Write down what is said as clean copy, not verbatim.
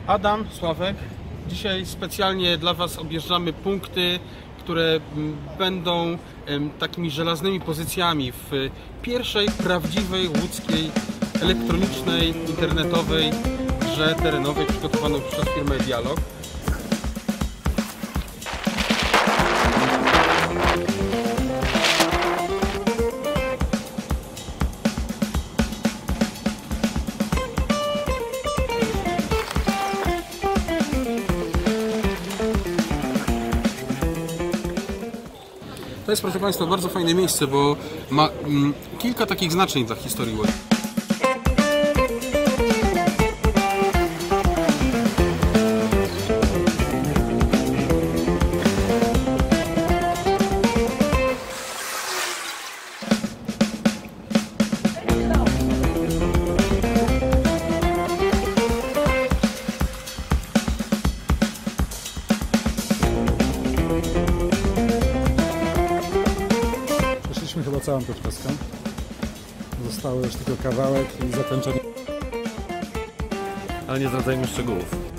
Adam, Sławek. Dzisiaj specjalnie dla Was objeżdżamy punkty, które będą takimi żelaznymi pozycjami w pierwszej prawdziwej łódzkiej elektronicznej, internetowej grze terenowej przygotowaną przez firmę Dialog. To jest, proszę Państwa, bardzo fajne miejsce, bo ma kilka takich znaczeń dla historii Łodzi. Przeszliśmy chyba całą Piotrkowską. Zostały już tylko kawałek i zakończenie. Ale nie zdradzajmy szczegółów.